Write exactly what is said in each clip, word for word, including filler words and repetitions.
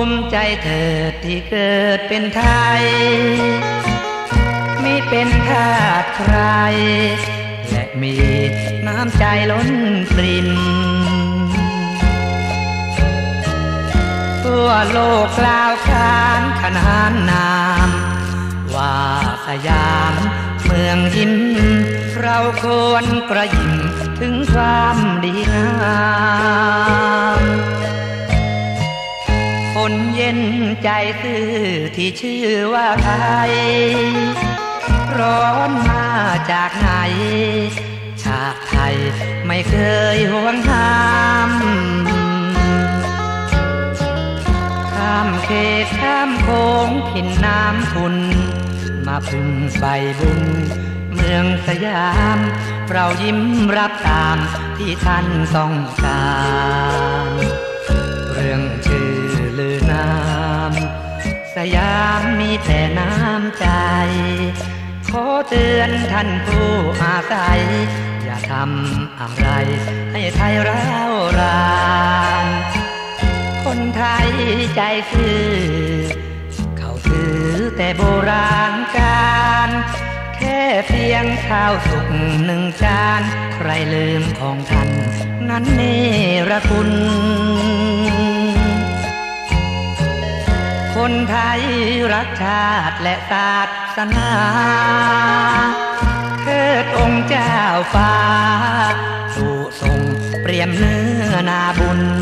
มิใจเถิดที่เกิดเป็นไทยไม่เป็นทาสใครและมีน้ำใจล้นปริ่มทั่วโลกกล่าวขานขนานนามว่าสยามเมืองยิ้มเราควรกระยิ่มถึงความดีงามคนเย็นใจซื่อที่ชื่อว่าไทยร้อนมาจากไหนชาติไทยไม่เคยห่วงห้ามข้ามเขตข้ามโค้งผินน้ำพุนมาพึ่งใบบุญเมืองสยามเรายิ้มรับตามที่ท่านต้องการเรื่องชื่อลือนามสยามมีแต่น้ำใจขอเตือนท่านผู้อาศัยอย่าทำอะไรให้ไทยร้าวรานคนไทยใจซื่อเขาถือแต่โบราณการแค่เพียงข้าวสุกหนึ่งจานใครลืมของท่านนั้นเนรคุณคนไทยรักชาติและศาสนาเทิดองค์เจ้าฟ้าผู้ทรงเปรียมเนื้อนาบุญ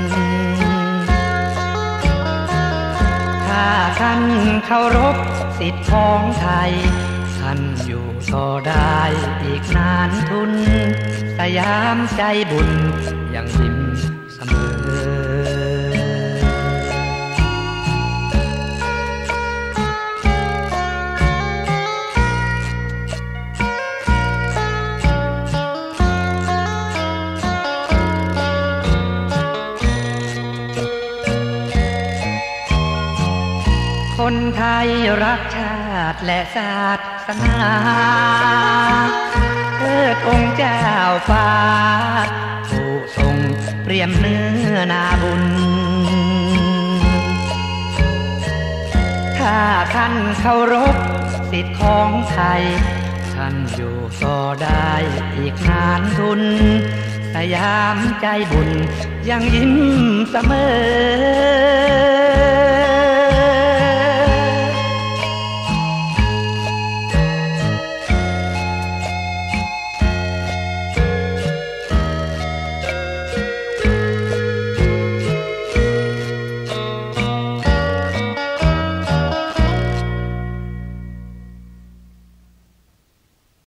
ถ้าท่านเคารพสิทธิของไทยท่านอยู่ต่อได้อีกนานทุนสยามใจบุญยังยิ้มเสมอคนไทยรักชาติและศาสนาเทิดองค์เจ้าฟ้าผู้ทรงเปรียมเนื้อนาบุญถ้าท่านเคารพสิทธิของไทยท่านอยู่ต่อได้อีกนานทุนสยามใจบุญยังยิ้มเสมอ